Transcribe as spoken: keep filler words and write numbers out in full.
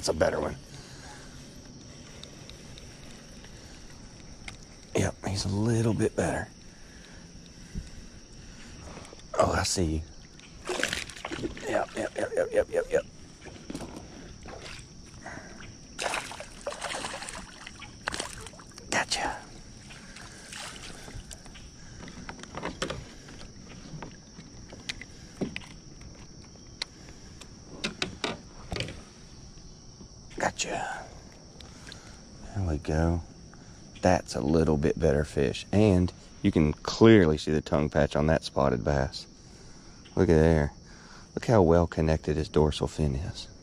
that's a better one. Yep, he's a little bit better. Oh, I see you. Yep, yep, yep, yep, yep, yep, yep. Gotcha. Gotcha. There we go. That's a little bit better fish. And you can clearly see the tongue patch on that spotted bass. Look at there. Look how well connected his dorsal fin is.